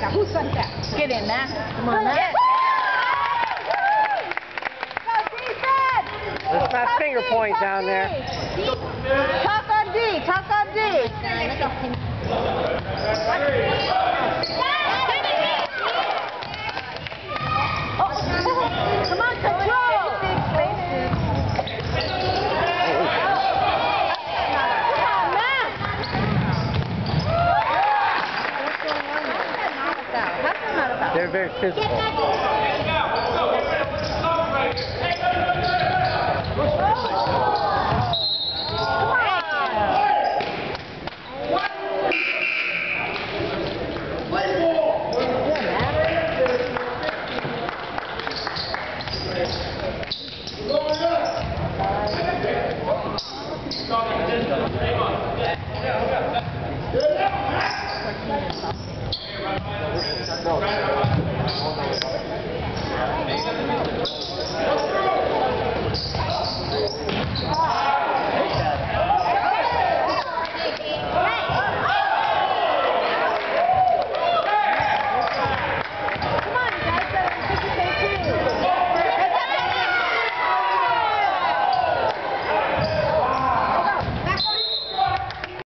that? Who sent that? Get in there. Come on, Yes. Let's not finger point down there. Talk on D. Talk on D. Come on, control. They're very physical.